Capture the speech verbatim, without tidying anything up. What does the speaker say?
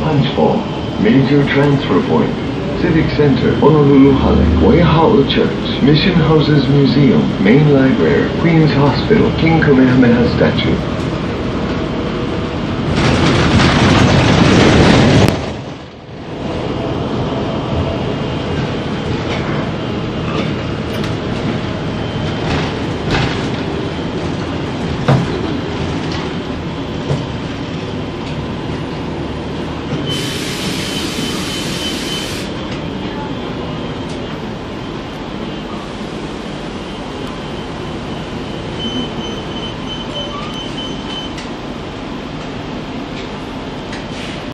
Punch Bowl, Major Transfer Point, Civic Center, Honolulu Hale, Waiahao Church, Mission Houses Museum, Main Library, Queens Hospital, King Kamehameha Statue.